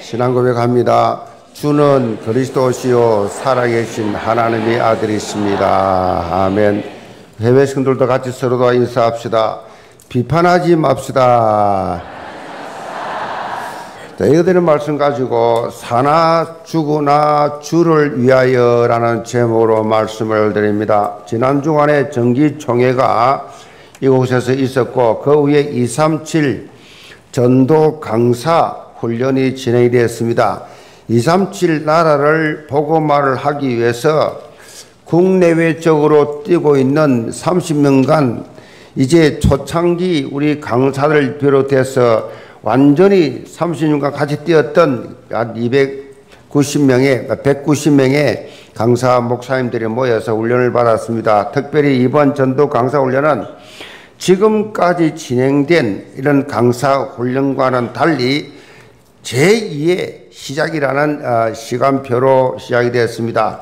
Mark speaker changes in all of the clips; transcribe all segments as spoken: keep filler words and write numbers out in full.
Speaker 1: 신앙 고백합니다. 주는 그리스도시요 살아계신 하나님의 아들이십니다. 아멘. 해외 신들도 같이 서로도 인사합시다. 비판하지 맙시다. 자, 이거되는 말씀 가지고 사나 죽으나 주를 위하여 라는 제목으로 말씀을 드립니다. 지난 주간에 정기총회가 이곳에서 있었고 그 후에 이삼칠 전도 강사 훈련이 진행이 되었습니다. 이삼칠 나라를 복음화를 하기 위해서 국내외적으로 뛰고 있는 삼십 년간 이제 초창기 우리 강사들 비롯해서 완전히 삼십 년간 같이 뛰었던 한 이백구십 명의, 백구십 명의 강사 목사님들이 모여서 훈련을 받았습니다. 특별히 이번 전도 강사 훈련은 지금까지 진행된 이런 강사 훈련과는 달리 제이의 시작이라는 시간표로 시작이 되었습니다.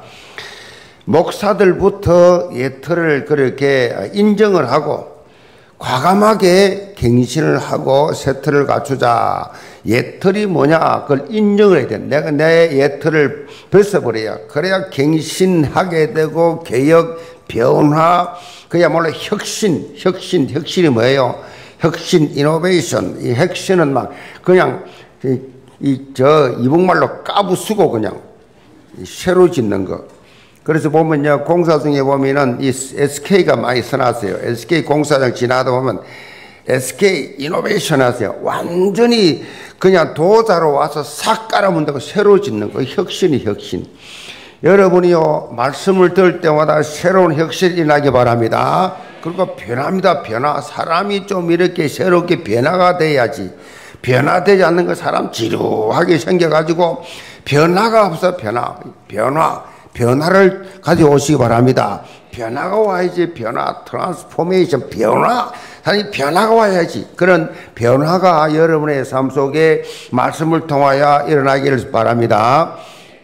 Speaker 1: 목사들부터 예틀을 그렇게 인정을 하고 과감하게 갱신을 하고 세틀을 갖추자. 예틀이 뭐냐? 그걸 인정을 해야 돼. 내가 내 예틀을 벗어버려야. 그래야 갱신하게 되고 개혁, 변화, 그야말로 혁신, 혁신, 혁신이 뭐예요? 혁신, 이노베이션. 이 혁신은 막 그냥 이 저 이북말로 까부수고 그냥 새로 짓는 거. 그래서 보면요, 공사 중에 보면은 이 에스케이가 많이 써놨어요. 에스케이 공사장 지나다 보면 에스케이 이노베이션 하세요. 완전히 그냥 도자로 와서 싹 깔아문다고 새로 짓는 거. 혁신이 혁신. 여러분이요, 말씀을 들을 때마다 새로운 혁신이 일어나기 바랍니다. 그리고 변화입니다. 변화. 사람이 좀 이렇게 새롭게 변화가 돼야지. 변화되지 않는 거 사람 지루하게 생겨가지고 변화가 없어. 변화. 변화. 변화를 가져오시기 바랍니다. 변화가 와야지. 변화. 트랜스포메이션. 변화. 아니, 변화가 와야지. 그런 변화가 여러분의 삶 속에 말씀을 통하여 일어나기를 바랍니다.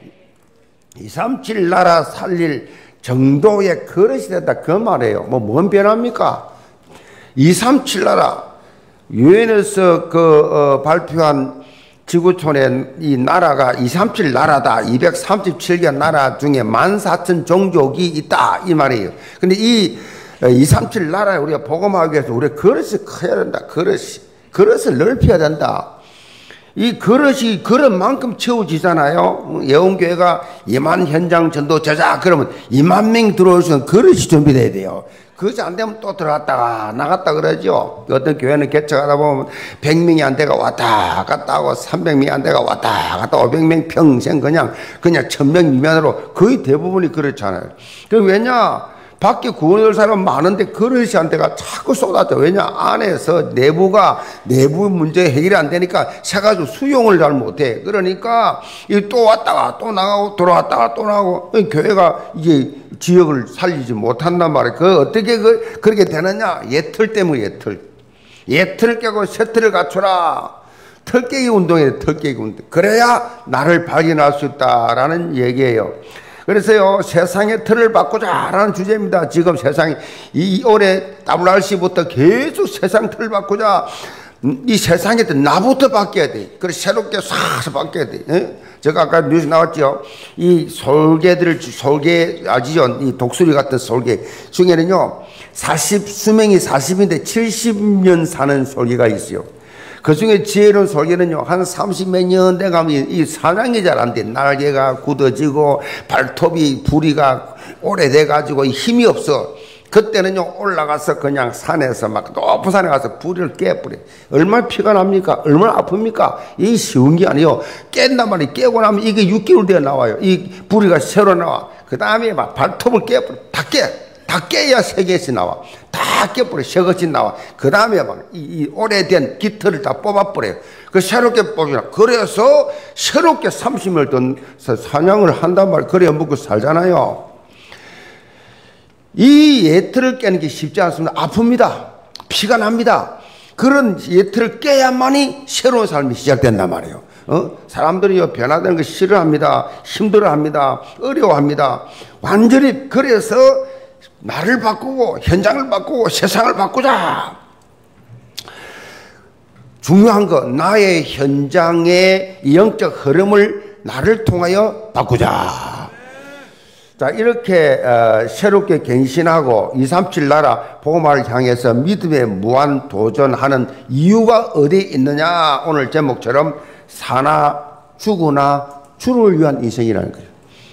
Speaker 1: 이삼칠 나라 살릴 정도의 그릇이 된다. 그 말이에요. 뭐, 뭔 변화입니까? 이삼칠 나라. 유엔에서 그, 어, 발표한 지구촌의 이 나라가 이삼칠 나라다. 이백삼십칠 개 나라 중에 만 사천 종족이 있다. 이 말이에요. 근데 이 이삼칠 나라에 우리가 복음하기 위해서 우리 그릇이 커야 된다. 그릇이. 그릇을 넓혀야 된다. 이 그릇이 그릇만큼 채워지잖아요. 예언교회가 이만 현장 전도 제자 그러면 이만 명 들어오시면 그릇이 준비돼야 돼요. 그것이 안 되면 또 들어갔다가 나갔다 그러죠. 어떤 교회는 개척하다 보면 백 명이 안 돼가 왔다 갔다 하고 삼백 명이 안 돼가 왔다 갔다 오백 명 평생 그냥 그냥 천 명 미만으로 거의 대부분이 그렇잖아요. 그 왜냐? 밖에 구원을 사람 많은데 그릇이 안 돼가 자꾸 쏟아져. 왜냐? 안에서 내부가 내부 문제 해결이 안 되니까 새가지고 수용을 잘 못해. 그러니까 또 왔다가 또 나가고 돌아왔다가 또 나가고 교회가 이제 지역을 살리지 못한단 말이에요. 그 어떻게 그, 그렇게 되느냐? 예틀 때문에 예틀. 예틀을 깨고 새틀을 갖춰라. 털깨기 운동이에요. 털깨기 운동. 그래야 나를 발견할 수 있다라는 얘기예요. 그래서요, 세상의 틀을 바꾸자라는 주제입니다. 지금 세상이, 이 올해 더블유알씨부터 계속 세상 틀을 바꾸자. 이 세상에 나부터 바뀌어야 돼. 그래서 새롭게 싹 바뀌어야 돼. 예? 제가 아까 뉴스 나왔죠. 이 솔개들을, 솔개, 아시죠? 이 독수리 같은 솔개 중에는요, 사십, 수명이 사십인데 칠십 년 사는 솔개가 있어요. 그 중에 지혜로운 솔개는요, 한 삼십몇 년 돼가면 이 사냥이 잘 안 돼. 날개가 굳어지고, 발톱이, 부리가 오래돼가지고 힘이 없어. 그때는요, 올라가서 그냥 산에서 막 높은 산에 가서 부리를 깨버려. 얼마나 피가 납니까? 얼마나 아픕니까? 이게 쉬운 게 아니에요. 깬단 말이에요. 깨고 나면 이게 육 개월 뒤에 나와요. 이 부리가 새로 나와. 그 다음에 막 발톱을 깨버려. 다 깨. 다 깨야 세 개씩 나와. 다 깨버려. 세 개씩 나와. 그 다음에 막 이, 이 오래된 깃털을 다 뽑아버려요. 그 새롭게 뽑으라. 그래서 새롭게 삼십 일 돈 사냥을 한단 말이에요. 그래야 먹고 살잖아요. 이 예틀을 깨는 게 쉽지 않습니다. 아픕니다. 피가 납니다. 그런 예틀을 깨야만이 새로운 삶이 시작된단 말이에요. 어? 사람들이 변화되는 거 싫어합니다. 힘들어합니다. 어려워합니다. 완전히 그래서 나를 바꾸고 현장을 바꾸고 세상을 바꾸자. 중요한 거 나의 현장의 영적 흐름을 나를 통하여 바꾸자. 자, 이렇게 어, 새롭게 갱신하고 이삼칠 나라 복음화를 향해서 믿음의 무한 도전하는 이유가 어디에 있느냐? 오늘 제목처럼 사나 죽으나 주를 위한 인생이라는 거예요.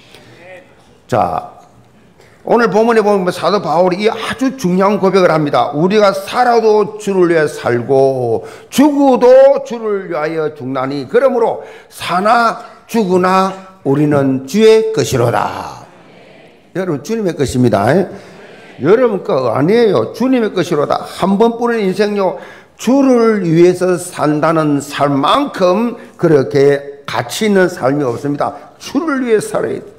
Speaker 1: 자, 오늘 본문에 보면 사도 바울이 이 아주 중요한 고백을 합니다. 우리가 살아도 주를 위해 살고 죽어도 주를 위하여 죽나니 그러므로 사나 죽으나 우리는 주의 것이로다. 여러분, 주님의 것입니다. 여러분 거 아니에요. 주님의 것이로다. 한 번뿐인 인생요, 주를 위해서 산다는 삶만큼 그렇게 가치 있는 삶이 없습니다. 주를 위해 살아야 돼.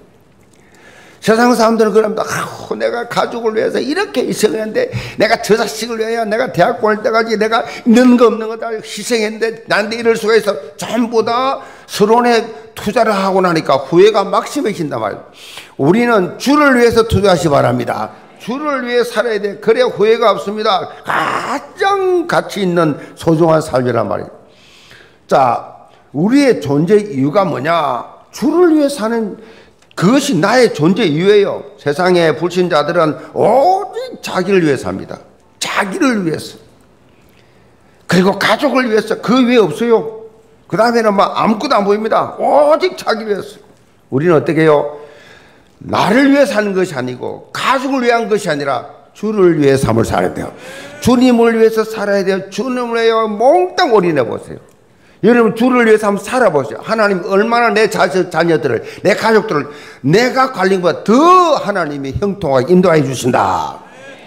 Speaker 1: 세상 사람들은 그럽니다. 아우, 내가 가족을 위해서 이렇게 희생했는데, 내가 저 자식을 위하여 내가 대학 보낼 때까지 내가 있는 거 없는 거 다 희생했는데, 나한테 이럴 수가 있어. 전부 다 서론에 투자를 하고 나니까 후회가 막 심해진단 말이에요. 우리는 주를 위해서 투자하시 바랍니다. 주를 위해 살아야 돼. 그래야 후회가 없습니다. 가장 가치 있는 소중한 삶이란 말이에요. 자, 우리의 존재 이유가 뭐냐? 주를 위해 사는 그것이 나의 존재 이유예요. 세상의 불신자들은 오직 자기를 위해 삽니다. 자기를 위해서. 그리고 가족을 위해서. 그 외에 없어요. 그 다음에는 막 아무것도 안 보입니다. 오직 자기를 위해서. 우리는 어떻게 해요? 나를 위해 사는 것이 아니고 가족을 위한 것이 아니라 주를 위해 삶을 살아야 돼요. 주님을 위해서 살아야 돼요. 주님을 위해 몽땅 올인해 보세요. 여러분, 주를 위해서 한번 살아보세요. 하나님 얼마나 내 자, 자녀들을, 내 가족들을 내가 관리한 것보다 더 하나님이 형통하게 인도해 주신다.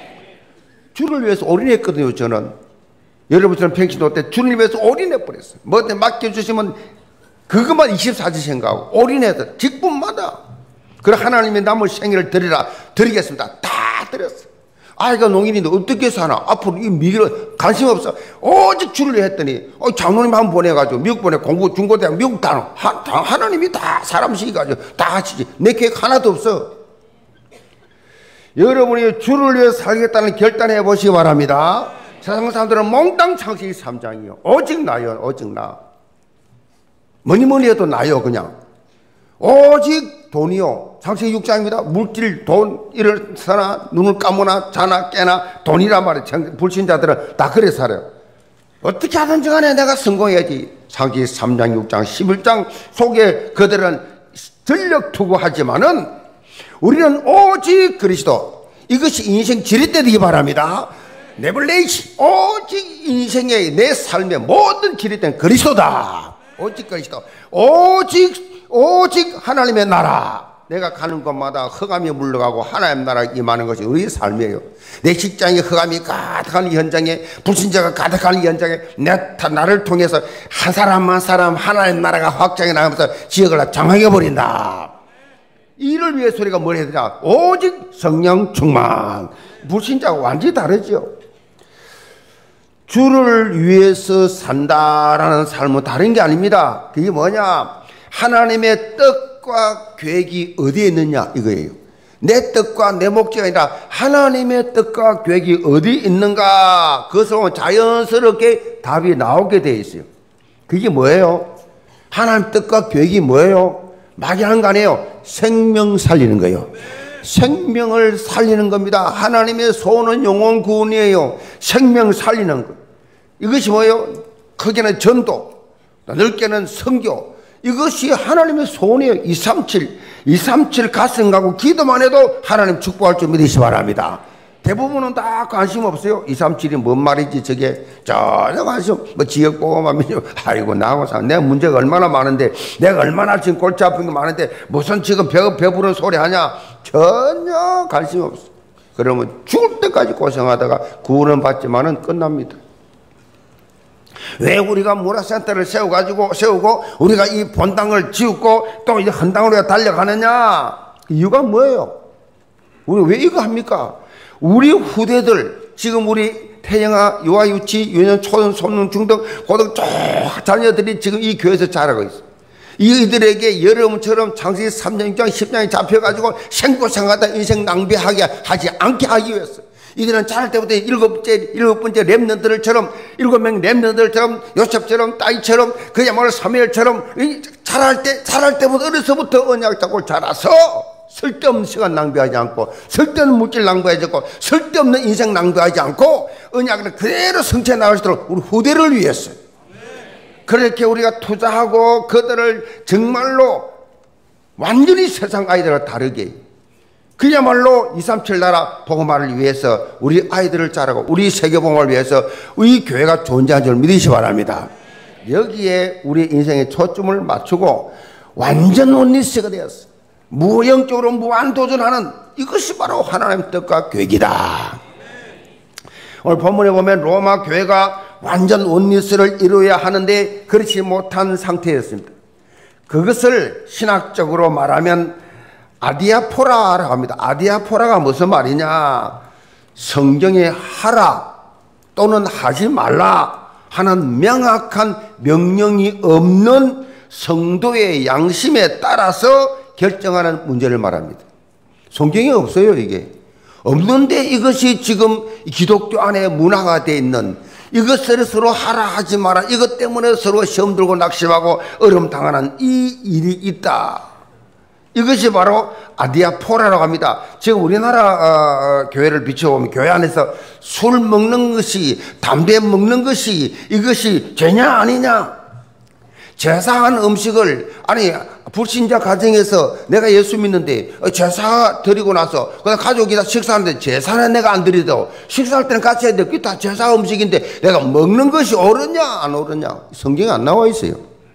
Speaker 1: 주를 위해서 올인했거든요. 저는 여러분처럼 평신도 때 주를 위해서 올인해 버렸어요. 뭐든 맡겨주시면 그것만 이십사 시 생각하고 올인해서 직분마다. 그래, 하나님이 남을 생일을 드리라, 드리겠습니다. 다 드렸어요. 아이가 농인인데 어떻게 사나? 앞으로 이 미래를 관심 없어. 오직 주를 위해 했더니, 어, 장로님 한 번 보내가지고, 미국 보내, 공부, 중고대학, 미국 다, 하, 다, 하나님이 다 사람 시기가지고 다 하시지. 내 계획 하나도 없어. 여러분이 주를 위해 살겠다는 결단해 보시기 바랍니다. 세상 사람들은 몽땅 창세기 삼 장이요. 오직 나요, 오직 나. 뭐니 뭐니 해도 나요, 그냥. 오직 돈이요. 창세기 육 장입니다. 물질, 돈, 일어서나, 눈을 감으나, 자나, 깨나, 돈이란 말이에요. 불신자들은 다 그래 살아요. 어떻게 하든지 간에 내가 성공해야지. 창세기 삼 장, 육 장, 십일 장 속에 그들은 전력 투구하지만은 우리는 오직 그리스도. 이것이 인생 지렛대 되기 바랍니다. 네블레이시. 오직 인생의 내 삶의 모든 지렛대는 그리스도다. 오직 그리스도. 오직 오직 하나님의 나라. 내가 가는 곳마다 흑암이 물러가고 하나님의 나라가 임하는 것이 우리의 삶이에요. 내 직장에 흑암이 가득한 현장에, 불신자가 가득한 현장에 내, 나를 통해서 한 사람 한 사람 하나님의 나라가 확장해 나가면서 지역을 장악해버린다. 이를 위해 소리가 뭘 해야 되냐? 오직 성령 충만. 불신자가 완전히 다르죠. 주를 위해서 산다라는 삶은 다른 게 아닙니다. 그게 뭐냐? 하나님의 뜻과 계획이 어디에 있느냐 이거예요. 내 뜻과 내 목적이 아니라 하나님의 뜻과 계획이 어디 있는가, 그것으로 자연스럽게 답이 나오게 되어 있어요. 그게 뭐예요? 하나님 뜻과 계획이 뭐예요? 막연한 거 아니에요. 생명 살리는 거예요. 생명을 살리는 겁니다. 하나님의 소원은 영혼 구원이에요. 생명 살리는 것. 이것이 뭐예요? 크게는 전도, 넓게는 선교. 이것이 하나님의 소원이에요. 이삼칠, 이삼칠 가슴가고 기도만 해도 하나님 축복할 줄 믿으시 바랍니다. 대부분은 다 관심 없어요. 이삼칠이 뭔 말이지 저게 전혀 관심. 뭐 지역보고만 아이고 나하고 사 내가 문제가 얼마나 많은데, 내가 얼마나 지금 골치 아픈 게 많은데 무슨 지금 배, 배부른 소리 하냐. 전혀 관심 없어. 그러면 죽을 때까지 고생하다가 구원은 받지만은 끝납니다. 왜 우리가 문화센터를 세워가지고, 세우고, 우리가 이 본당을 지었고, 또 이제 헌당으로 달려가느냐? 이유가 뭐예요? 우리 왜 이거 합니까? 우리 후대들, 지금 우리 태영아, 유아, 유치, 유년, 초등, 소년, 중등, 고등 쭉 자녀들이 지금 이 교회에서 자라고 있어요. 이들에게 여러분처럼 창세기 삼 장, 육 장, 십 장이 잡혀가지고 생고생하다 인생 낭비하게 하지 않게 하기 위해서, 이들은 자랄 때부터 일곱째, 일곱 번째 렘넌트들처럼, 일곱 명 렘넌트들처럼, 요셉처럼, 따이처럼, 그야말로 사무엘처럼, 자랄 때, 자랄 때부터 어려서부터 언약 잡고 자라서 쓸데없는 시간 낭비하지 않고, 쓸데없는 물질 낭비하지 않고, 쓸데없는 인생 낭비하지 않고, 언약을 그대로 성취해 나갈 수 있도록 우리 후대를 위해서. 그렇게 우리가 투자하고 그들을 정말로 완전히 세상 아이들과 다르게 그야말로 이삼칠 나라 복음화를 위해서 우리 아이들을 자라고 우리 세계복음화를 위해서 우리 교회가 존재하는 줄 믿으시 기 바랍니다. 여기에 우리 인생의 초점을 맞추고 완전 원리스가 되었어. 무형적으로 무한도전하는 이것이 바로 하나님의 뜻과 계획이다. 오늘 본문에 보면 로마 교회가 완전 원리스를 이루어야 하는데 그렇지 못한 상태였습니다. 그것을 신학적으로 말하면 아디아포라라고 합니다. 아디아포라가 무슨 말이냐? 성경에 하라 또는 하지 말라 하는 명확한 명령이 없는 성도의 양심에 따라서 결정하는 문제를 말합니다. 성경에 없어요, 이게. 없는데 이것이 지금 기독교 안에 문화가 되어 있는 이것을 서로 하라 하지 마라 이것 때문에 서로 시험 들고 낙심하고 어려움 당하는 이 일이 있다. 이것이 바로 아디아포라라고 합니다. 지금 우리나라 어, 교회를 비춰보면 교회 안에서 술 먹는 것이 담배 먹는 것이 이것이 죄냐 아니냐. 제사한 음식을 아니 불신자 가정에서 내가 예수 믿는데 제사 드리고 나서 그냥 가족이 다 식사하는데 제사는 내가 안 드리도 식사할 때는 같이 해야 돼. 그게 다 제사 음식인데 내가 먹는 것이 옳으냐 안 옳으냐 성경에 안 나와 있어요.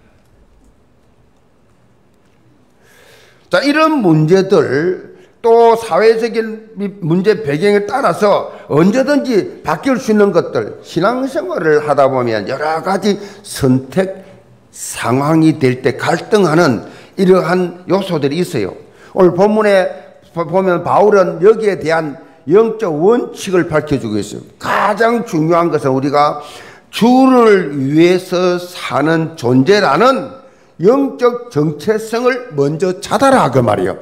Speaker 1: 자, 이런 문제들 또 사회적인 문제 배경에 따라서 언제든지 바뀔 수 있는 것들 신앙생활을 하다 보면 여러 가지 선택 상황이 될 때 갈등하는 이러한 요소들이 있어요. 오늘 본문에 보면 바울은 여기에 대한 영적 원칙을 밝혀주고 있어요. 가장 중요한 것은 우리가 주를 위해서 사는 존재라는 영적 정체성을 먼저 찾아라 그 말이에요.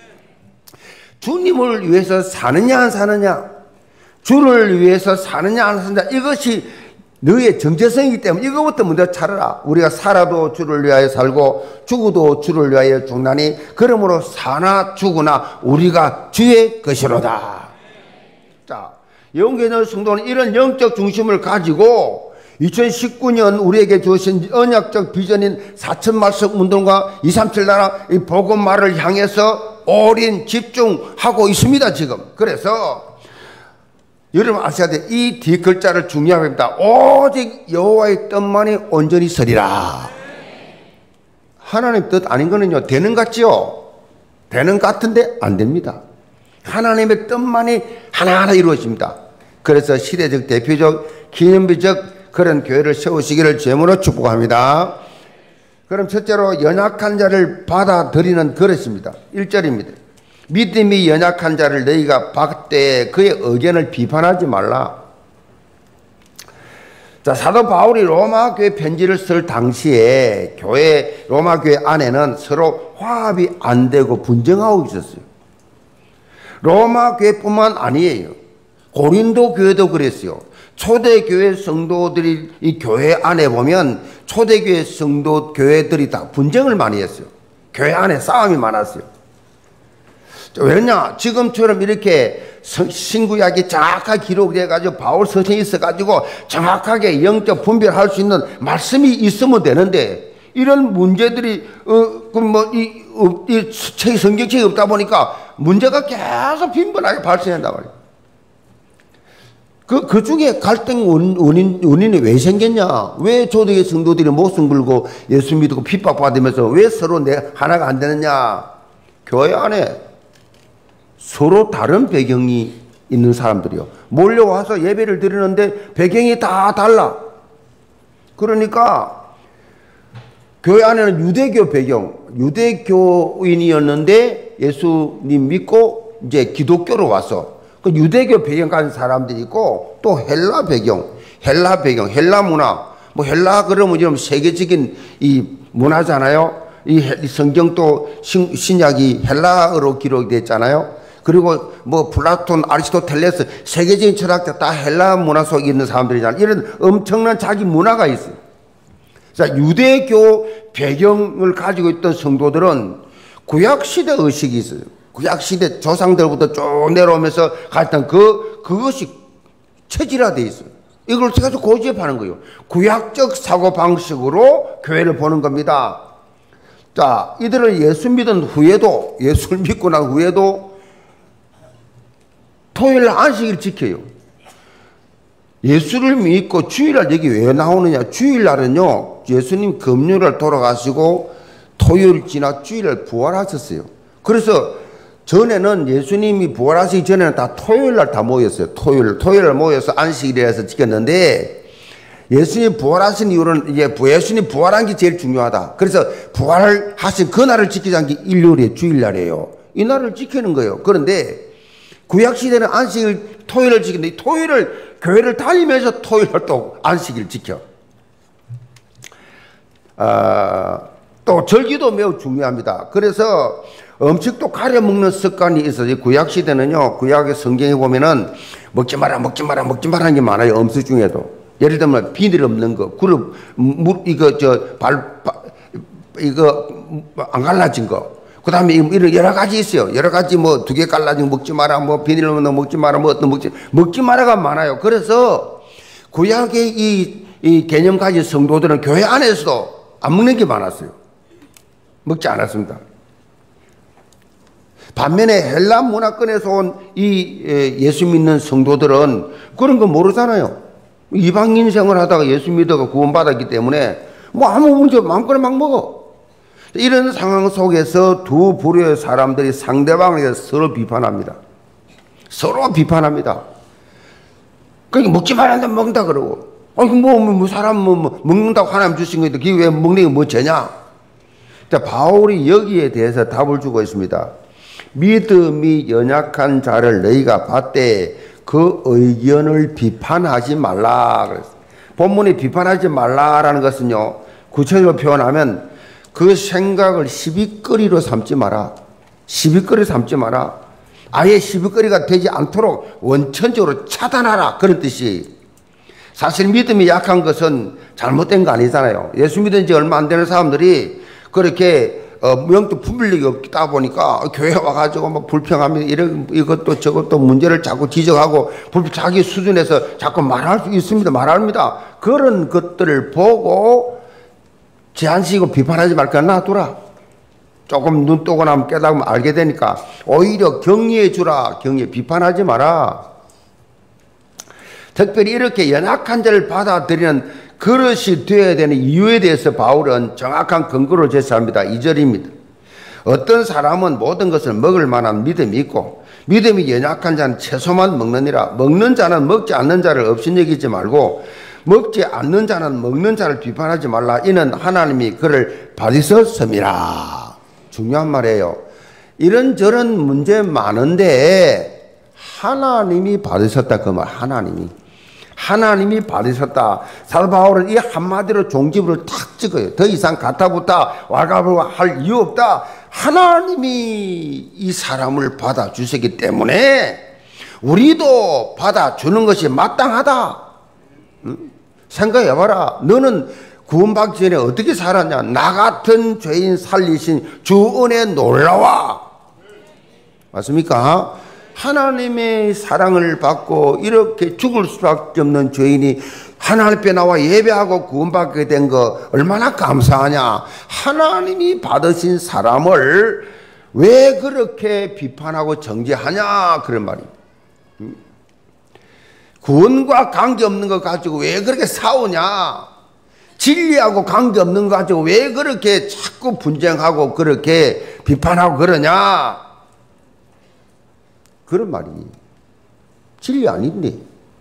Speaker 1: 주님을 위해서 사느냐 안 사느냐, 주를 위해서 사느냐 안 사느냐, 이것이 너의 정체성이기 때문에 이것부터 먼저 찾아라. 우리가 살아도 주를 위하여 살고 죽어도 주를 위하여 죽나니 그러므로 사나 죽으나 우리가 주의 것이로다. 자, 영계의 성도는 이런 영적 중심을 가지고 이천십구 년 우리에게 주신 언약적 비전인 사천 말씀 운동과 이삼칠 나라 이 복음화를 향해서 올인 집중하고 있습니다 지금. 그래서 여러분 아셔야 돼. 이 뒷글자를 중요하게 합니다. 오직 여호와의 뜻만이 온전히 서리라. 하나님 뜻 아닌 거는요 되는 같지요. 되는 같은데 안 됩니다. 하나님의 뜻만이 하나하나 이루어집니다. 그래서 시대적 대표적 기념비적 그런 교회를 세우시기를 제물로 축복합니다. 그럼 첫째로 연약한 자를 받아들이는 그릇입니다. 일 절입니다. 믿음이 연약한 자를 너희가 받되 그의 의견을 비판하지 말라. 자, 사도 바울이 로마 교회 편지를 쓸 당시에 교회 로마 교회 안에는 서로 화합이 안 되고 분쟁하고 있었어요. 로마 교회뿐만 아니에요. 고린도 교회도 그랬어요. 초대교회 성도들이 이 교회 안에 보면 초대교회 성도 교회들이 다 분쟁을 많이 했어요. 교회 안에 싸움이 많았어요. 왜냐? 지금처럼 이렇게 신구약이 정확하게 기록돼가지고 바울 서신이 있어가지고 정확하게 영적 분별할 수 있는 말씀이 있으면 되는데 이런 문제들이 어, 그 뭐 이, 어, 이 책, 성경책이 없다 보니까 문제가 계속 빈번하게 발생한단 말이에요. 그, 그 중에 갈등 원인, 원인이 왜 생겼냐? 왜 초대교회 성도들이 목숨 걸고 예수 믿고 핍박받으면서 왜 서로 내 하나가 안 되느냐? 교회 안에 서로 다른 배경이 있는 사람들이요. 몰려와서 예배를 드리는데 배경이 다 달라. 그러니까 교회 안에는 유대교 배경, 유대교인이었는데 예수님 믿고 이제 기독교로 와서 그 유대교 배경 가진 사람들이 있고 또 헬라 배경, 헬라 배경, 헬라 문화. 뭐 헬라 그러면 좀 세계적인 이 문화잖아요. 이 성경도 신, 신약이 헬라어로 기록됐잖아요. 그리고 뭐 플라톤, 아리스토텔레스, 세계적인 철학자 다 헬라 문화 속에 있는 사람들이잖아요. 이런 엄청난 자기 문화가 있어요. 자, 유대교 배경을 가지고 있던 성도들은 구약시대 의식이 있어요. 구약시대 조상들부터 쭉 내려오면서 갔던 그, 그것이 체질화되어 있어요. 이걸 가지고 고집하는 거예요. 구약적 사고방식으로 교회를 보는 겁니다. 자, 이들은 예수 믿은 후에도, 예수를 믿고 난 후에도 토요일 안식일을 지켜요. 예수를 믿고 주일날 여기 왜 나오느냐? 주일날은요, 예수님 금요일날 돌아가시고 토요일 지나 주일날 부활하셨어요. 그래서 전에는 예수님이 부활하시기 전에는 다 토요일날 다 모였어요. 토요일, 토요일날 모여서 안식일에서 지켰는데 예수님 부활하신 이유는 이제 예수님 부활한 게 제일 중요하다. 그래서 부활하신 그 날을 지키자는 게 일요일에 주일날이에요. 이 날을 지키는 거예요. 그런데 구약시대는 안식일 토요일을 지키는데 토요일을 교회를 다니면서 토요일을 또 안식일 지켜. 아, 또 절기도 매우 중요합니다. 그래서 음식도 가려 먹는 습관이 있어요. 구약시대는요, 구약의 성경에 보면은 먹지 마라, 먹지 마라, 먹지 마라 하는 게 많아요. 음식 중에도. 예를 들면 비늘 없는 거, 그릇, 물, 이거, 저, 발, 발 이거, 안 갈라진 거. 그 다음에 이런 여러 가지 있어요. 여러 가지 뭐 두 개 갈라진 거 먹지 마라, 뭐 비닐 없는 거 먹지 마라, 뭐 어떤 먹지, 먹지 마라가 많아요. 그래서 구약의 이, 이 개념 가진 성도들은 교회 안에서도 안 먹는 게 많았어요. 먹지 않았습니다. 반면에 헬라 문화권에서 온 이 예수 믿는 성도들은 그런 거 모르잖아요. 이방인 생활 하다가 예수 믿어가 구원받았기 때문에 뭐 아무 문제 없고 마음껏 막 먹어. 이런 상황 속에서 두 부류의 사람들이 상대방에게 서로 비판합니다. 서로 비판합니다. 그러니까 먹지 말았는데 먹는다 그러고, 아니 뭐, 뭐, 뭐 사람 뭐, 뭐 먹는다고 하나님 주신 건데 그게 왜 먹는 게 뭐 죄냐? 자, 바울이 여기에 대해서 답을 주고 있습니다. 믿음이 연약한 자를 너희가 봤되 그 의견을 비판하지 말라 그랬어요. 본문이 비판하지 말라라는 것은요, 구체적으로 표현하면 그 생각을 시비거리로 삼지 마라. 시비거리 삼지 마라. 아예 시비거리가 되지 않도록 원천적으로 차단하라. 그런 뜻이. 사실 믿음이 약한 것은 잘못된 거 아니잖아요. 예수 믿은 지 얼마 안 되는 사람들이 그렇게 어, 영적 분별력이 없다 보니까 교회 와가지고 막 불평하면 이런 이것도 저것도 문제를 자꾸 지적하고 자기 수준에서 자꾸 말할 수 있습니다. 말합니다. 그런 것들을 보고 제한시키고 비판하지 말까 놔두라. 조금 눈 뜨고 나면 깨닫으면 알게 되니까 오히려 격려해 주라. 격려, 비판하지 마라. 특별히 이렇게 연약한 자를 받아들이는 그릇이 되어야 되는 이유에 대해서 바울은 정확한 근거를 제시합니다. 이 절입니다. 어떤 사람은 모든 것을 먹을 만한 믿음이 있고 믿음이 연약한 자는 채소만 먹느니라. 먹는 자는 먹지 않는 자를 업신여기지 말고 먹지 않는 자는 먹는 자를 비판하지 말라. 이는 하나님이 그를 받으셨음이라. 중요한 말이에요. 이런저런 문제 많은데 하나님이 받으셨다 그 말. 하나님이. 하나님이 받으셨다. 사도 바울은 이 한마디로 종집으로 탁 찍어요. 더 이상 가타부타 왈가불가 할 이유 없다. 하나님이 이 사람을 받아주셨기 때문에 우리도 받아주는 것이 마땅하다. 응? 생각해봐라. 너는 구원받기 전에 어떻게 살았냐? 나 같은 죄인 살리신 주 은혜 놀라와. 맞습니까? 하나님의 사랑을 받고 이렇게 죽을 수밖에 없는 죄인이 하나님 앞에 나와 예배하고 구원받게 된 거 얼마나 감사하냐. 하나님이 받으신 사람을 왜 그렇게 비판하고 정죄하냐 그런 말이에요. 구원과 관계없는 거 가지고 왜 그렇게 싸우냐. 진리하고 관계없는 거 가지고 왜 그렇게 자꾸 분쟁하고 그렇게 비판하고 그러냐. 그런 말이 진리 아닌데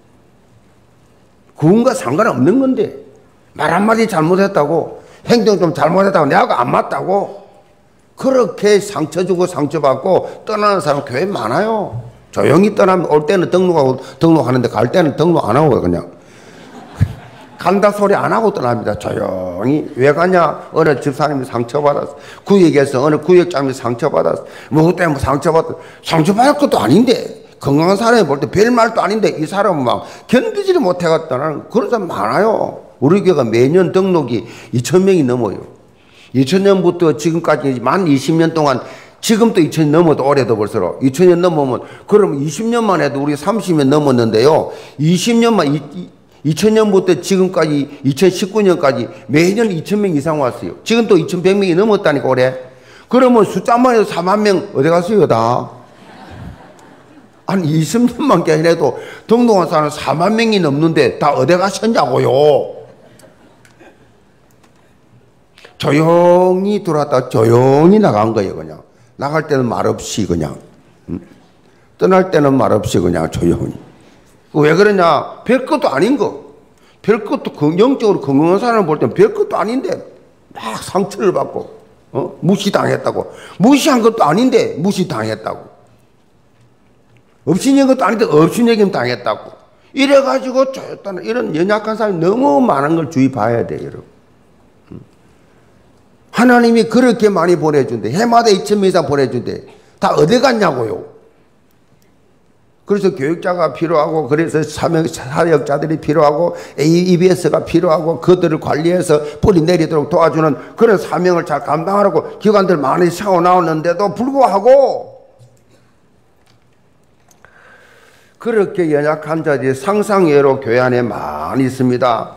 Speaker 1: 구원과 상관없는 건데 말 한마디 잘못했다고 행동 좀 잘못했다고 내하고 안 맞다고 그렇게 상처 주고 상처받고 떠나는 사람 교회 많아요. 조용히 떠나면 올 때는 등록하고 등록하는데 갈 때는 등록 안 하고 그냥 간다 소리 안 하고 떠납니다. 조용히. 왜 가냐? 어느 집사님이 상처받았어. 구역에서 어느 구역장님이 상처받았어. 뭐 때문에 상처받았어. 상처받을 것도 아닌데, 건강한 사람이 볼 때 별 말도 아닌데 이 사람은 막 견디지를 못해갔다는 그런 사람 많아요. 우리 교회가 매년 등록이 이천 명이 넘어요. 이천 년부터 지금까지 만 이십 년 동안, 지금도 이천 년 넘어도 올해도 벌써 이천 년 넘으면, 그럼 이십 년만 해도 우리 삼십 년 넘었는데요. 이십 년만, 이천 년부터 지금까지 이천십구 년까지 매년 이천 명 이상 왔어요. 지금 또 이천백 명이 넘었다니까 올해. 그러면 숫자만 해도 사만 명 어디 갔어요 다? 한 이십 년만 계산해도 등록한 사람 사만 명이 넘는데 다 어디 가셨냐고요. 조용히 들어왔다 조용히 나간 거예요. 그냥 나갈 때는 말없이 그냥, 응? 떠날 때는 말없이 그냥 조용히. 왜 그러냐? 별것도 아닌 거. 별것도 영적으로 건강한 사람을 볼 때는 별것도 아닌데 막 상처를 받고, 어? 무시당했다고. 무시한 것도 아닌데 무시당했다고. 업신여긴 것도 아닌데 업신여김 당했다고. 이래가지고 이런 연약한 사람이 너무 많은 걸 주의 봐야 돼요, 여러분. 하나님이 그렇게 많이 보내준대. 해마다 이천 명 이상 보내준대. 다 어디 갔냐고요. 그래서 교육자가 필요하고, 그래서 사명, 사역자들이 필요하고, 에이이비에스가 필요하고, 그들을 관리해서 뿌리 내리도록 도와주는 그런 사명을 잘 감당하라고 기관들 많이 세워 나오는데도 불구하고, 그렇게 연약한 자들이 상상외로 교회 안에 많이 있습니다.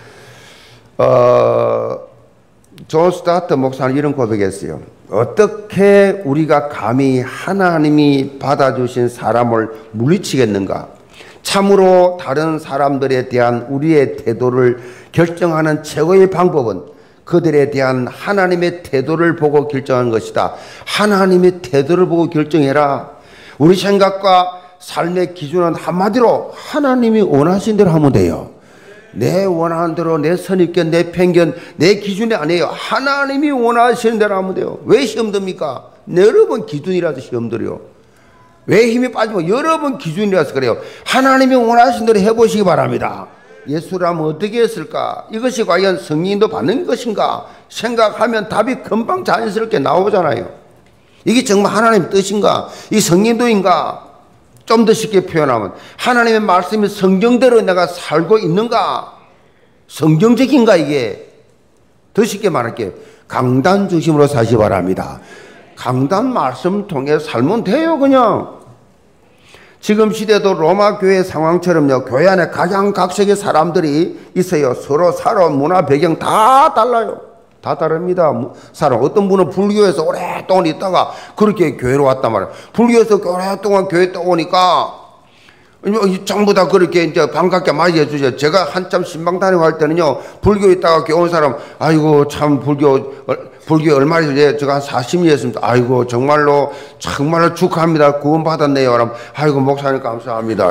Speaker 1: 어, 존 스타트 목사는 이런 고백했어요. 어떻게 우리가 감히 하나님이 받아주신 사람을 물리치겠는가? 참으로 다른 사람들에 대한 우리의 태도를 결정하는 최고의 방법은 그들에 대한 하나님의 태도를 보고 결정하는 것이다. 하나님의 태도를 보고 결정해라. 우리 생각과 삶의 기준은 한마디로 하나님이 원하신 대로 하면 돼요. 내 원하는 대로, 내 선입견, 내 편견, 내 기준이 아니에요. 하나님이 원하시는 대로 하면 돼요. 왜 시험 듭니까? 여러 번 기준이라서 시험 들어요. 왜 힘이 빠지면 여러 번 기준이라서 그래요. 하나님이 원하신 대로 해보시기 바랍니다. 예수라면 어떻게 했을까? 이것이 과연 성령도 받는 것인가? 생각하면 답이 금방 자연스럽게 나오잖아요. 이게 정말 하나님의 뜻인가? 이 성령도인가? 좀 더 쉽게 표현하면 하나님의 말씀이 성경대로 내가 살고 있는가? 성경적인가 이게? 더 쉽게 말할게요. 강단 중심으로 사시 바랍니다. 강단 말씀 통해 살면 돼요 그냥. 지금 시대도 로마 교회 상황처럼요. 교회 안에 가장 각색의 사람들이 있어요. 서로 살아온 문화 배경 다 달라요. 다 다릅니다. 사람 어떤 분은 불교에서 오랫동안 있다가 그렇게 교회로 왔단 말이에요. 불교에서 오랫동안 교회 또 오니까 전부 다 그렇게 이제 반갑게 맞이해 주죠. 제가 한참 신방 다니고 할 때는요, 불교 있다가 교회 온 사람, 아이고 참 불교 불교 얼마나 이제 제가 한 사십 년 했습니다. 아이고 정말로 정말로 축하합니다. 구원 받았네요. 그럼 아이고 목사님 감사합니다.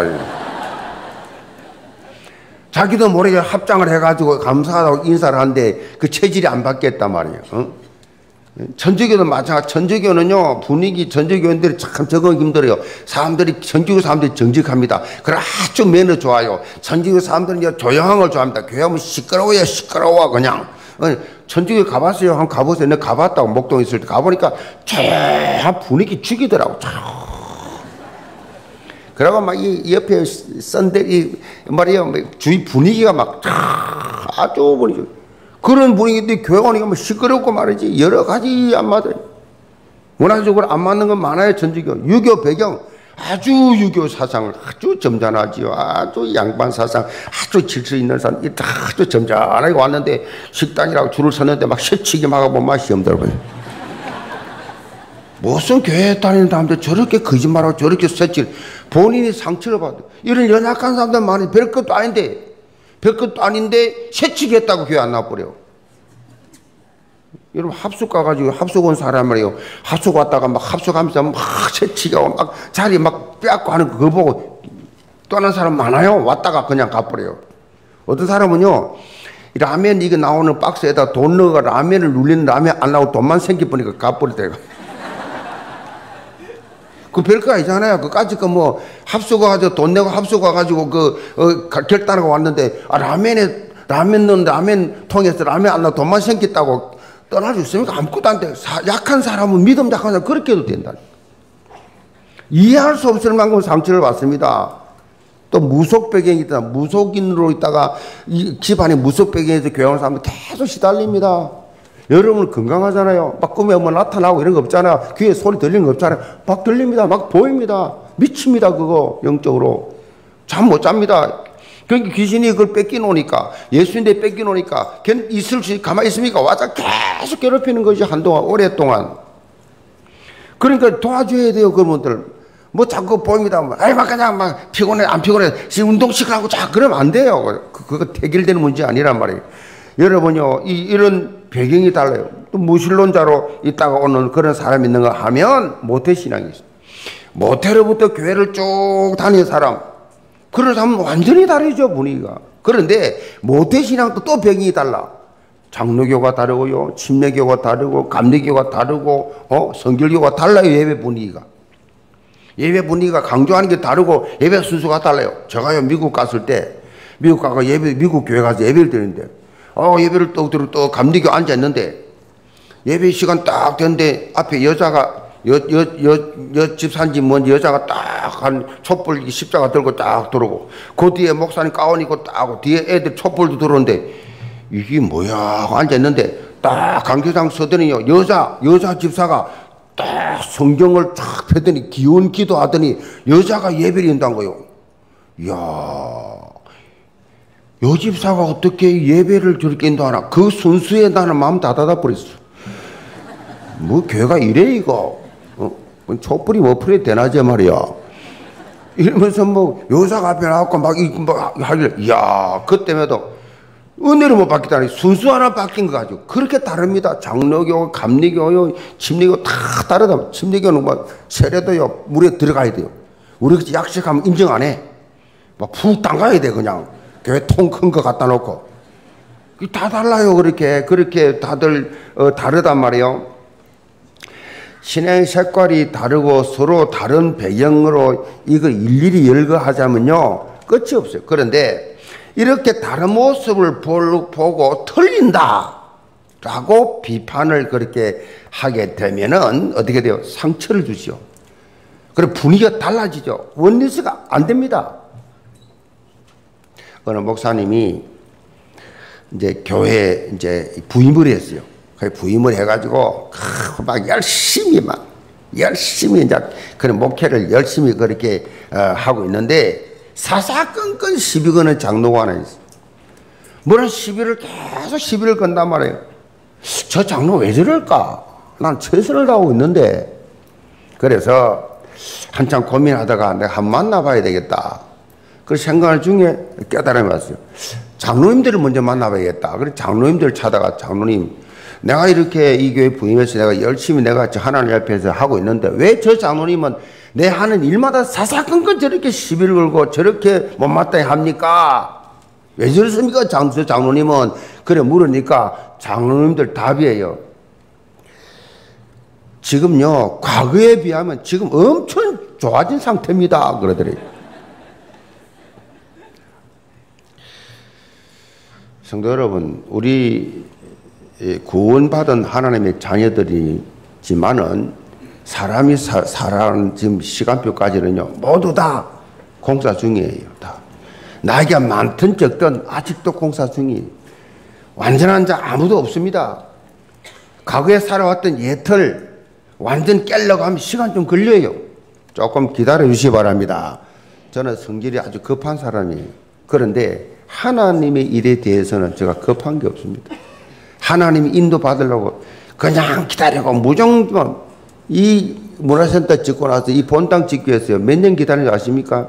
Speaker 1: 자기도 모르게 합장을 해가지고 감사하다고 인사를 하는데 그 체질이 안 바뀌었단 말이에요. 어? 천주교도 마찬가지. 천주교는요, 분위기, 천주교인들이 참 적응이 힘들어요. 사람들이, 천주교 사람들이 정직합니다. 그래, 아주 매너 좋아요. 천주교 사람들은 조용한 걸 좋아합니다. 교회 하면 시끄러워요, 시끄러워, 그냥. 어, 천주교 가봤어요? 한번 가보세요. 내가 가봤다고, 목동 있을 때. 가보니까 조용한 분위기 죽이더라고. 그러고 막 이 옆에 썬데 이 말이야 주위 분위기가 막 아주 분위기 그런 분위기인데 교회 오니까 뭐 시끄럽고 말이지 여러 가지 안 맞아요. 문화적으로 안 맞는 건 많아요. 천주교 유교 배경 아주 유교 사상을 아주 점잖하지요. 아주 양반 사상 아주 질서 있는 사람 아주 점잖하게 왔는데 식당이라고 줄을 섰는데 막 새치기 막 하고 막 시험 들어버려요. 무슨 교회 다니는 사람들 저렇게 거짓말하고 저렇게 새칠 본인이 상처를 받아. 이런 연약한 사람들 많이 별것도 아닌데 별것도 아닌데 새치겠다고 교회 안 나와버려. 여러분 합숙 가가지고 합숙 온 사람 말이에요. 합숙 왔다가 막 합숙하면서 막 새치고 막 자리 막 빼앗고 하는 거 그거 보고 떠난 사람 많아요. 왔다가 그냥 가버려요. 어떤 사람은요, 라면 이거 나오는 박스에다 돈 넣어가 라면을 눌리는 라면 안 나오고 돈만 생겨버리니까 가버릴 때가. 그 별거 아니잖아요. 그까짓 거 뭐 합숙 와가지고 돈 내고 합숙 와가지고 그 어, 결단하고 왔는데 아 라면에 라면 넣는 라면 통에서 라면 안 나고 돈만 생겼다고 떠날 수 있습니까? 아무것도 안 돼. 사, 약한 사람은 믿음 약한 사람 그렇게 해도 된다. 이해할 수 없을 만큼 상처를 받습니다. 또 무속 배경이 있다. 무속인으로 있다가 이 집안에 무속 배경에서 교양을 사면 계속 시달립니다. 여러분 건강하잖아요. 막 꿈에 뭐 나타나고 이런 거 없잖아요. 귀에 소리 들리는 거 없잖아요. 막 들립니다. 막 보입니다. 미칩니다. 그거 영적으로. 잠 못 잡니다. 그러니까 귀신이 그걸 뺏기노니까 예수인데 뺏기노니까 걔는 있을 수 가만히 있습니까? 와서 계속 괴롭히는 것이 한동안 오랫동안. 그러니까 도와줘야 돼요. 그분들. 뭐 자꾸 보입니다. 아이 막 그냥 막 피곤해 안 피곤해 지금 운동시키라고 자 그러면 안 돼요. 그, 그거 해결되는 문제 아니란 말이에요. 여러분요 이, 이런 배경이 달라요. 또 무신론자로 있다가 오는 그런 사람이 있는 거 하면 모태신앙이 있어요. 모태로부터 교회를 쭉 다니는 사람 그런 사람은 완전히 다르죠 분위기가. 그런데 모태신앙도 또 배경이 달라. 장로교가 다르고요 침례교가 다르고 감리교가 다르고 어 성결교가 달라요. 예배 분위기가. 예배 분위기가 강조하는 게 다르고 예배 순서가 달라요. 제가요 미국 갔을 때 미국 가서 예배 미국 교회 가서 예배를 드리는데 어 예배를 또 들어 또 감리교 앉아 있는데 예배 시간 딱 됐는데 앞에 여자가 여 여 여 여 집사인지 뭔지 여자가 딱 한 촛불 십자가 들고 딱 들어오고 그 뒤에 목사님 가운 입고 딱 뒤에 애들 촛불도 들어오는데 이게 뭐야 하고 앉아 있는데 딱 강교장 서더니요 여자 여자 집사가 딱 성경을 쫙 펴더니 기원 기도하더니 여자가 예배를 한다는 거요. 이야, 여 집사가 어떻게 예배를 저렇게 인도하나? 그 순수에 나는 마음 다 닫아버렸어. 뭐 교회가 이래 이거? 어? 촛불이 뭐 풀에 되나지 말이야. 이러면서 뭐 여자가 앞에 나왔고 막 이 막 하길래 이야, 그 때문에도 은혜를 못 받겠다니 순수 하나 바뀐 거 가지고 그렇게 다릅니다. 장로교, 감리교, 침례교 다 다르다. 침례교는 뭐 세례도요 물에 들어가야 돼요. 우리 약식하면 인정 안 해. 막 푹 담가야 돼 그냥 교회 통 큰 거 갖다 놓고 다 달라요. 그렇게 그렇게 다들 어, 다르단 말이에요. 신앙의 색깔이 다르고 서로 다른 배경으로 이걸 일일이 열거하자면요 끝이 없어요. 그런데 이렇게 다른 모습을 보고 틀린다 라고 비판을 그렇게 하게 되면은 어떻게 돼요? 상처를 주죠. 그리고 분위기가 달라지죠. 원리스가 안 됩니다. 어느 목사님이 이제 교회에 이제 부임을 했어요. 부임을 해가지고 막 열심히 막 열심히 이제 그런 목회를 열심히 그렇게 어, 하고 있는데 사사건건 시비 거는 장로가 하나 있어요. 뭐라 시비를 계속 시비를 건단 말이에요. 저 장로 왜 저럴까? 난 최선을 다하고 있는데. 그래서 한참 고민하다가 내가 한번 만나봐야 되겠다. 그 생각할 중에 깨달음이 왔어요. 장로님들을 먼저 만나봐야겠다. 그래서 장로님들을 찾아가 장로님 내가 이렇게 이 교회 부임해서 내가 열심히 내가 하나님 앞에서 하고 있는데 왜 저 장로님은 내 하는 일마다 사사건건 저렇게 시비를 걸고 저렇게 못마땅히 합니까? 왜 저렇습니까? 장, 저 장로님은. 그래 물으니까 장로님들 답이에요. 지금요 과거에 비하면 지금 엄청 좋아진 상태입니다. 그러더래요. 성도 여러분, 우리 구원받은 하나님의 자녀들이지만은 사람이 사, 살아가는 지금 시간표까지는요 모두 다 공사 중이에요. 다 나이가 많든 적든 아직도 공사 중이에요. 완전한 자 아무도 없습니다. 과거에 살아왔던 예틀 완전 깨려고 하면 시간 좀 걸려요. 조금 기다려 주시기 바랍니다. 저는 성질이 아주 급한 사람이에요. 그런데 하나님의 일에 대해서는 제가 급한 게 없습니다. 하나님이 인도 받으려고 그냥 기다리고 무정부만 이 문화센터 짓고 나서 이 본당 짓기 위해서요 몇 년 기다리는지 아십니까?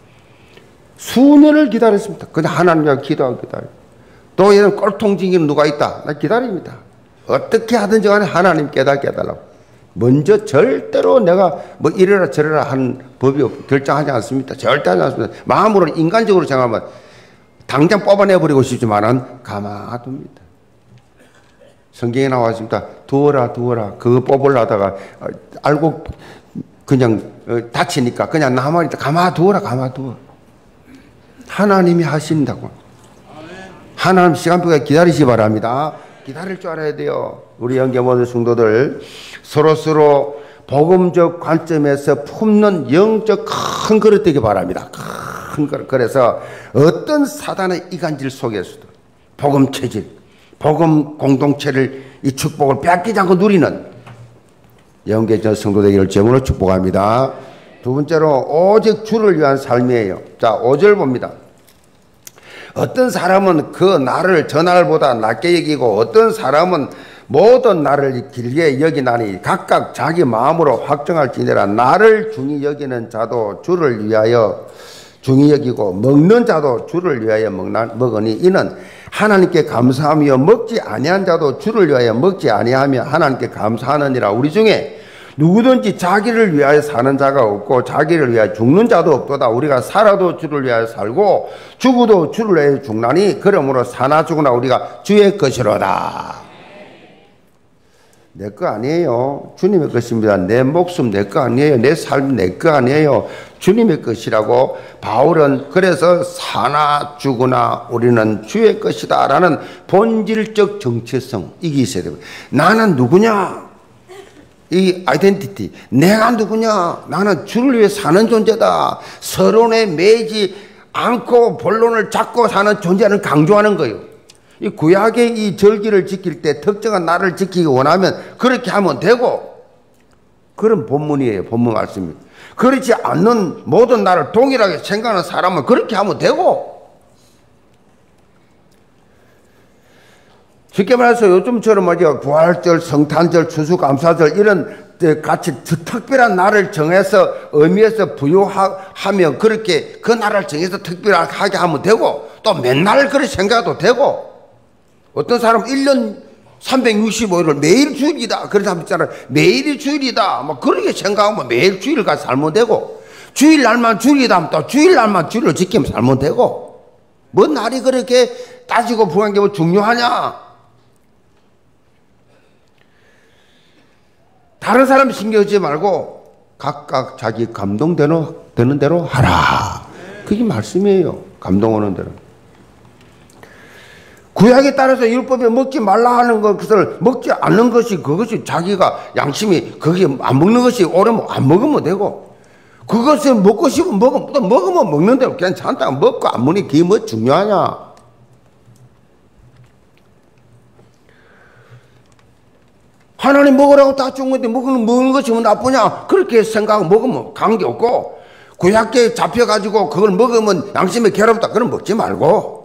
Speaker 1: 수년을 기다렸습니다. 그냥 하나님과 기도하고 기다려요. 또 이런 꼴통지기는 누가 있다? 나 기다립니다. 어떻게 하든지 간에 하나님 깨닫게 해달라고. 먼저 절대로 내가 뭐 이래라 저래라 하는 법이 없, 결정하지 않습니다. 절대 하지 않습니다. 마음으로 인간적으로 생각하면 당장 뽑아내버리고 싶지만은 가만둡니다. 성경에 나와 있습니다. 두어라 두어라 그거 뽑으려다가 어, 알고 그냥 어, 다치니까 그냥 나만이 가만두어라 가만두어. 하나님이 하신다고. 하나님 시간표가 기다리시 바랍니다. 기다릴 줄 알아야 돼요. 우리 영계 모든 성도들 서로서로 복음적 관점에서 품는 영적 큰 그릇 되기 바랍니다. 큰 그릇. 그래서 어떤 사단의 이간질 속에서도 복음 체질, 복음 공동체를 이 축복을 빼앗기지 않고 누리는 영계 전 성도 되기를 제물로 축복합니다. 두 번째로 오직 주를 위한 삶이에요. 자, 오 절 봅니다. 어떤 사람은 그 날을 저 날보다 낮게 여기고 어떤 사람은 모든 날을 길게 여기나니 각각 자기 마음으로 확정할지니라. 나를 중히 여기는 자도 주를 위하여 중히 여기고 먹는 자도 주를 위하여 먹나, 먹으니 이는 하나님께 감사하며 먹지 아니한 자도 주를 위하여 먹지 아니하며 하나님께 감사하느니라. 우리 중에 누구든지 자기를 위하여 사는 자가 없고 자기를 위하여 죽는 자도 없도다. 우리가 살아도 주를 위하여 살고 죽어도 주를 위하여 죽나니 그러므로 사나 죽으나 우리가 주의 것이로다. 내 거 아니에요. 주님의 것입니다. 내 목숨 내 거 아니에요. 내 삶 내 거 아니에요. 주님의 것이라고 바울은 그래서 사나 죽으나 우리는 주의 것이다 라는 본질적 정체성 이게 있어야 돼요. 나는 누구냐? 이 아이덴티티, 내가 누구냐? 나는 주를 위해 사는 존재다. 서론에 매이지 않고 본론을 잡고 사는 존재를 강조하는 거예요. 이 구약의 이 절기를 지킬 때 특정한 날을 지키기 원하면 그렇게 하면 되고, 그런 본문이에요. 본문 말씀입니다. 그렇지 않는 모든 날을 동일하게 생각하는 사람은 그렇게 하면 되고, 쉽게 말해서 요즘처럼 뭐죠, 부활절, 성탄절, 추수감사절 이런 같이 특별한 날을 정해서 의미에서 부여하며 그렇게 그 날을 정해서 특별하게 하면 되고, 또 맨날 그렇게 생각해도 되고, 어떤 사람은 일 년 삼백육십오 일을 매일 주일이다 그런 사람 있잖아요. 매일이 주일이다 뭐 그렇게 생각하면 매일 주일까지 살면 되고, 주일날만 주일이다 하면 또 주일날만 주일을 지키면 살면 되고, 뭐 날이 그렇게 따지고 부한 게 뭐 중요하냐? 다른 사람 신경 쓰지 말고 각각 자기 감동되는 대로 하라. 그게 말씀이에요. 감동 오는 대로. 구약에 따라서 율법에 먹지 말라 하는 것을 먹지 않는 것이, 그것이 자기가 양심이 거기에 안 먹는 것이 옳으면 안 먹으면 되고, 그것을 먹고 싶으면 먹으면 또 먹으면 먹는 대로 괜찮다. 먹고 안 먹는 게 뭐 중요하냐? 하나님 먹으라고 다 준 건데 먹는, 먹는 것이 뭐 나쁘냐? 그렇게 생각하고 먹으면 관계없고, 구약계에 잡혀가지고 그걸 먹으면 양심에 괴롭다. 그럼 먹지 말고.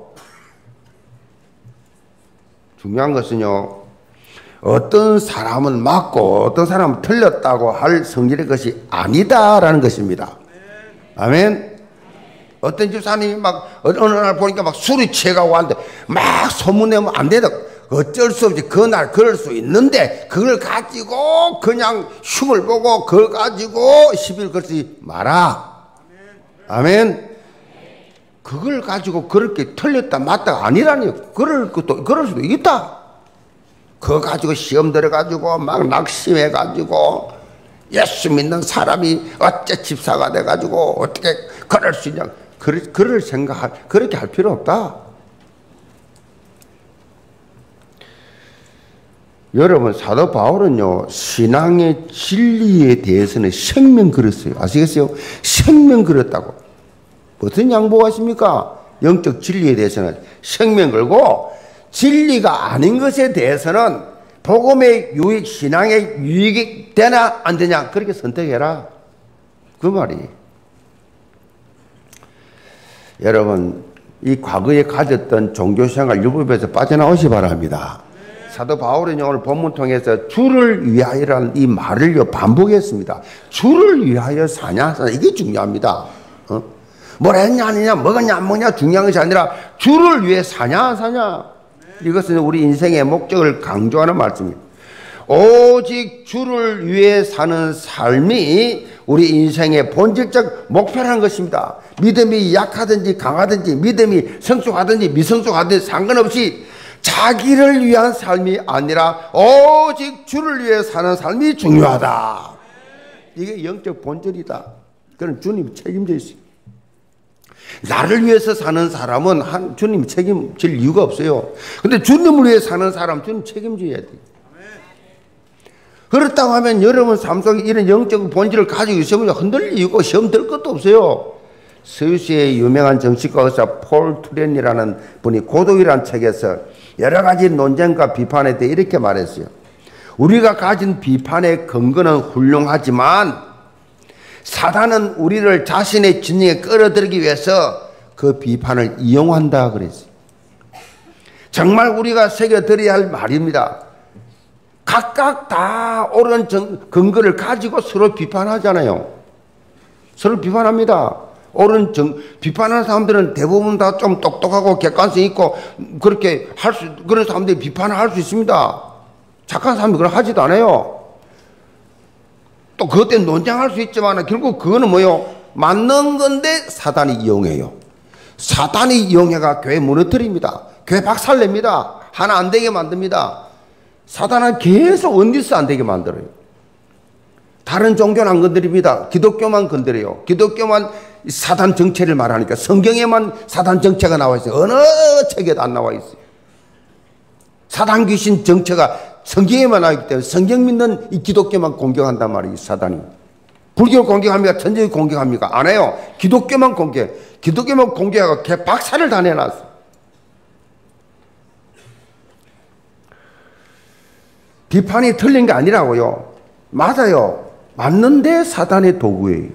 Speaker 1: 중요한 것은요, 어떤 사람은 맞고 어떤 사람은 틀렸다고 할 성질의 것이 아니다라는 것입니다. 아멘. 어떤 집사님이 막 어느 날 보니까 막 술이 취해가고 하는데 막 소문내면 안 된다. 어쩔 수 없이 그날 그럴 수 있는데 그걸 가지고 그냥 흉을 보고 그걸 가지고 시비를 걸지 마라. 아멘. 그걸 가지고 그렇게 틀렸다 맞다 아니라니. 그럴 것도, 그럴 수도 있다. 그거 가지고 시험 들어가지고 막 낙심해가지고 예수 믿는 사람이 어째 집사가 돼가지고 어떻게 그럴 수 있냐. 그럴, 그럴 생각, 그렇게 할 필요 없다. 여러분, 사도 바울은요, 신앙의 진리에 대해서는 생명 걸었어요. 아시겠어요? 생명 걸었다고. 무슨 양보하십니까? 영적 진리에 대해서는 생명 걸고, 진리가 아닌 것에 대해서는 복음의 유익, 신앙의 유익이 되나 안 되냐, 그렇게 선택해라. 그 말이. 여러분, 이 과거에 가졌던 종교생활 율법에서 빠져나오시 바랍니다. 사도 바울은 오늘 본문 통해서 주를 위하여라는 이 말을 반복했습니다. 주를 위하여 사냐, 사냐, 이게 중요합니다. 어? 뭘 했냐, 아니냐, 먹었냐, 안 먹냐, 중요한 것이 아니라 주를 위해 사냐, 안 사냐. 이것은 우리 인생의 목적을 강조하는 말씀입니다. 오직 주를 위해 사는 삶이 우리 인생의 본질적 목표라는 것입니다. 믿음이 약하든지 강하든지, 믿음이 성숙하든지 미성숙하든지 상관없이 자기를 위한 삶이 아니라 오직 주를 위해 사는 삶이 중요하다. 이게 영적 본질이다. 그건 주님이 책임져 있어요. 나를 위해서 사는 사람은 한 주님 책임질 이유가 없어요. 근데 주님을 위해 사는 사람 주님 책임져야 돼요. 그렇다고 하면 여러분 삶 속에 이런 영적 본질을 가지고 있으면 흔들릴 이유가 시험 들 것도 없어요. 스위스의 유명한 정치가 의사 폴 투렌이라는 분이 고독이라는 책에서 여러 가지 논쟁과 비판에 대해 이렇게 말했어요. 우리가 가진 비판의 근거는 훌륭하지만 사단은 우리를 자신의 진영에 끌어들이기 위해서 그 비판을 이용한다 그랬어요. 정말 우리가 새겨들어야 할 말입니다. 각각 다 옳은 근거를 가지고 서로 비판하잖아요. 서로 비판합니다. 옳은 정, 비판하는 사람들은 대부분 다 좀 똑똑하고 객관성 있고 그렇게 할 수, 그런 사람들이 비판을 할 수 있습니다. 착한 사람들 그걸 하지도 않아요. 또 그것 때문에 논쟁할 수 있지만 결국 그거는 뭐요? 맞는 건데 사단이 이용해요. 사단이 이용해가 교회 무너뜨립니다. 교회 박살냅니다. 하나 안 되게 만듭니다. 사단은 계속 원리스 안 되게 만들어요. 다른 종교는 안 건드립니다. 기독교만 건드려요. 기독교만 사단 정체를 말하니까 성경에만 사단 정체가 나와 있어요. 어느 책에도 안 나와 있어요. 사단 귀신 정체가 성경에만 나와 있기 때문에 성경 믿는 이 기독교만 공격한단 말이에요. 사단이. 불교를 공격합니까? 천주교 공격합니까? 안 해요. 기독교만 공격. 기독교만 공격하고 개 박살을 다 내놨어. 비판이 틀린 게 아니라고요. 맞아요. 맞는데 사단의 도구예요.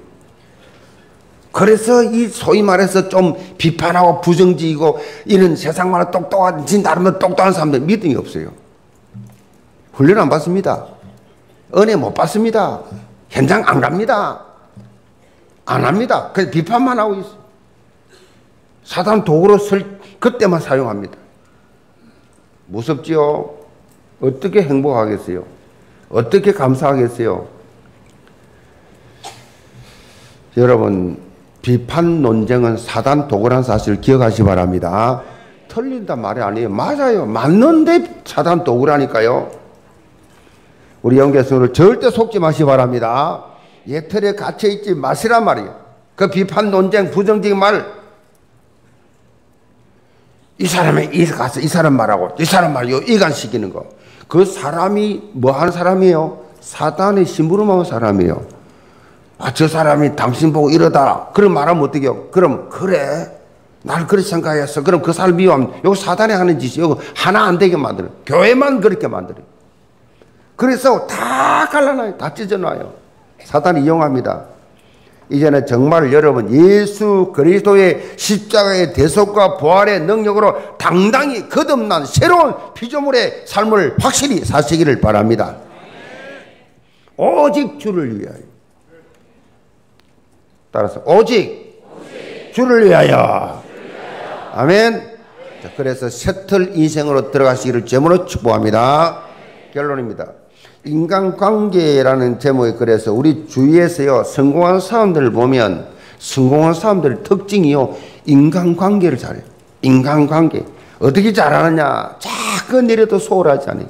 Speaker 1: 그래서 이 소위 말해서 좀 비판하고 부정적이고 이런 세상만은 똑똑한 진 다르면 똑똑한 사람들 믿음이 없어요. 훈련 안 받습니다. 은혜 못 받습니다. 현장 안 갑니다. 안 합니다. 그래서 비판만 하고 있어요. 사단 도구로 쓸 그때만 사용합니다. 무섭지요? 어떻게 행복하겠어요? 어떻게 감사하겠어요? 여러분, 비판 논쟁은 사단 도구라는 사실을 기억하시기 바랍니다. 틀린단 말이 아니에요. 맞아요. 맞는데 사단 도구라니까요. 우리 영계성으로 절대 속지 마시기 바랍니다. 예틀에 갇혀있지 마시란 말이에요. 그 비판 논쟁 부정적인 말, 이 사람이 이 가서 이 사람 말하고 이 사람 말이요 이간시키는 거. 그 사람이 뭐 하는 사람이에요? 사단의 심부름하는 사람이에요. 아, 저 사람이 당신 보고 이러다. 그럼 말하면 어떡해요? 그럼 그래. 날 그렇게 생각했어. 그럼 그 사람 미워하면 이거 사단이 하는 짓이 이거 하나 안 되게 만들어요. 교회만 그렇게 만들어요. 그래서 다 갈라놔요. 다 찢어놔요. 사단이 이용합니다. 이제는 정말 여러분 예수 그리스도의 십자가의 대속과 부활의 능력으로 당당히 거듭난 새로운 피조물의 삶을 확실히 사시기를 바랍니다. 오직 주를 위하여. 따라서 오직, 오직 주를 위하여. 주를 위하여. 아멘. 자, 그래서 셔틀 인생으로 들어가시기를 제목으로 축복합니다. 결론입니다. 인간관계라는 제목에 그래서 우리 주위에서요 성공한 사람들을 보면 성공한 사람들의 특징이요 인간관계를 잘해요. 인간관계 어떻게 잘하느냐? 작은 일에도 소홀하지 않아요.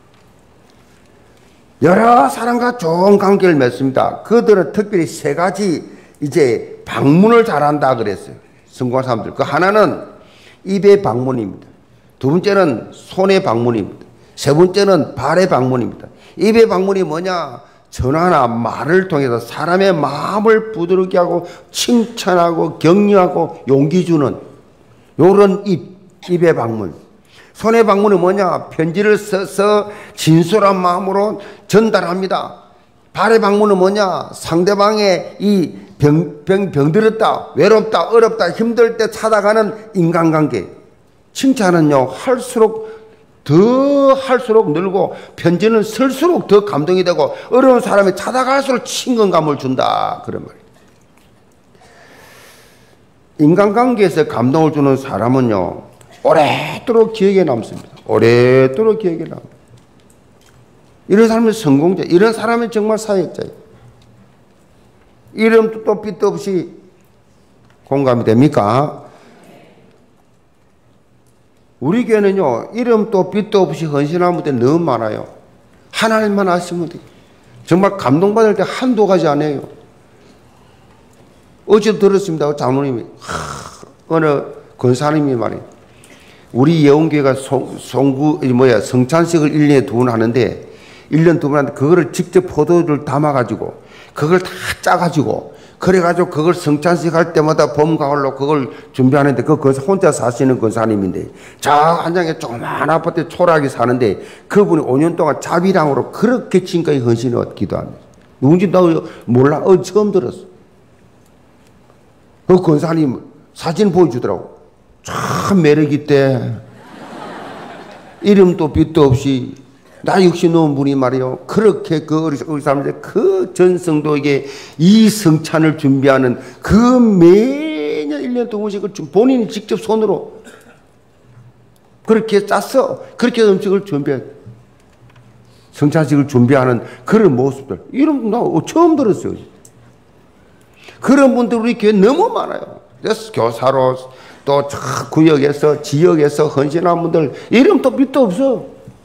Speaker 1: 여러 사람과 좋은 관계를 맺습니다. 그들은 특별히 세 가지 이제 방문을 잘한다 그랬어요. 성공한 사람들. 그 하나는 입의 방문입니다. 두 번째는 손의 방문입니다. 세 번째는 발의 방문입니다. 입의 방문이 뭐냐? 전화나 말을 통해서 사람의 마음을 부드럽게 하고 칭찬하고 격려하고 용기 주는 요런 입, 입의 방문. 손의 방문이 뭐냐? 편지를 써서 진솔한 마음으로 전달합니다. 발의 방문은 뭐냐? 상대방의 이 병, 병, 병들었다, 외롭다, 어렵다, 힘들 때 찾아가는 인간관계. 칭찬은요, 할수록 더 할수록 늘고 편지는 쓸수록 더 감동이 되고 어려운 사람이 찾아갈수록 친근감을 준다. 그런 말이에요. 인간관계에서 감동을 주는 사람은요, 오랫도록 기억에 남습니다. 오랫도록 기억에 남습니다. 이런 사람은 성공자, 이런 사람은 정말 사역자예요. 이름도 빛도 없이 공감이 됩니까? 우리 교회는요, 이름도 빛도 없이 헌신하는 분들이 너무 많아요. 하나님만 아시면 돼요. 정말 감동받을 때 한두 가지 안 해요. 어제 들었습니다. 장로님이 어느 권사님이 말이에요. 우리 예원교회가 송, 송구 뭐야 성찬식을 일 년에 두 번 하는데 일 년 두 번 하는데 그거를 직접 포도를 담아가지고 그걸 다 짜가지고 그래가지고 그걸 성찬식 할 때마다 봄 가을로 그걸 준비하는데 그 혼자 사시는 권사님인데 저 한 장에 조그만 아파트 초락이 사는데 그분이 오 년 동안 자비랑으로 그렇게 지금까지 헌신을 기도합니다. 누군지 나 몰라. 어 처음 들었어. 그 권사님 사진 보여주더라고. 참 매력있대. 이름도 빛도 없이 나 역시 놓은 분이 말이요. 그렇게 그 우리 사람들 그 전성도에게 이 성찬을 준비하는 그 매년 일 년 동안씩 본인이 직접 손으로 그렇게 짰어. 그렇게 음식을 준비해. 성찬식을 준비하는 그런 모습들. 이런 나 처음 들었어요. 그런 분들 우리 교회 너무 많아요. 그래서 교사로 또 구역에서 지역에서 헌신한 분들 이름도 빛도 없어.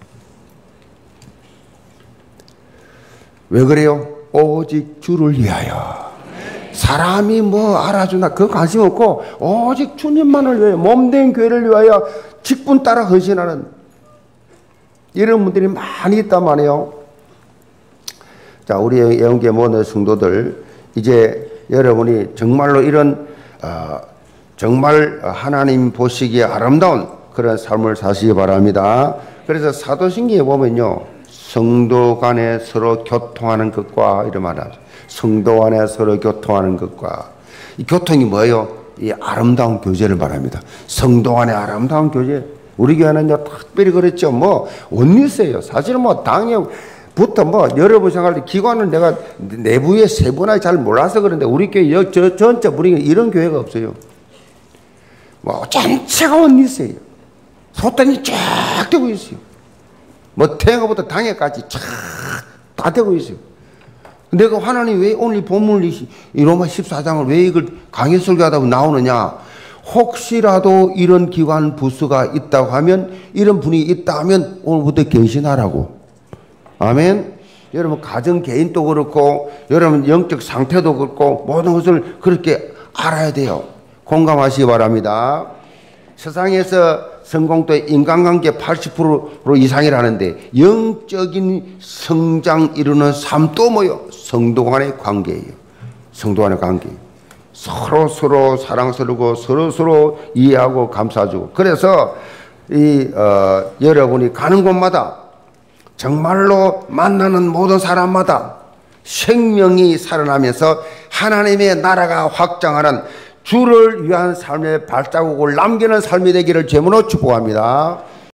Speaker 1: 왜 그래요? 오직 주를 위하여. 사람이 뭐 알아주나 그 관심 없고 오직 주님만을 위하여 몸된 교회를 위하여 직분 따라 헌신하는 이런 분들이 많이 있단 말이에요. 자, 우리 예언교회 모든 성도들 이제 여러분이 정말로 이런 어, 정말 하나님 보시기에 아름다운 그런 삶을 사시기 바랍니다. 그래서 사도신경에 보면요. 성도 간에 서로 교통하는 것과 이런 말 하죠. 성도 간에 서로 교통하는 것과 이 교통이 뭐예요? 이 아름다운 교제를 말합니다. 성도 간에 아름다운 교제. 우리 교회는요 특별히 그랬죠. 뭐 원리세요. 사실은 뭐 당연부터 뭐 여러분 생각할 때 기관은 내가 내부에 세분하게 잘 몰라서 그런데 우리 교회 저 전체 우리 이런 교회가 없어요. 뭐 전체가 원리세요. 소단이 쫙 되고 있어요. 뭐 태양부터 당해까지 쫙 다 되고 있어요. 내가 하나님 왜 오늘 본문 이 로마 십사 장을 왜 이걸 강의 설교하다 나오느냐? 혹시라도 이런 기관 부수가 있다고 하면 이런 분이 있다 하면 오늘부터 개신하라고. 아멘. 여러분 가정 개인도 그렇고 여러분 영적 상태도 그렇고 모든 것을 그렇게 알아야 돼요. 공감하시기 바랍니다. 세상에서 성공도의 인간관계 팔십 퍼센트 이상이라는데 영적인 성장 이루는 삶도 뭐요? 성도 간의 관계예요. 성도 간의 관계. 서로 서로 사랑스러고 서로 서로 이해하고 감싸주고. 그래서 이 어, 여러분이 가는 곳마다 정말로 만나는 모든 사람마다 생명이 살아나면서 하나님의 나라가 확장하는 주를 위한 삶의 발자국을 남기는 삶이 되기를 제물로 축복합니다.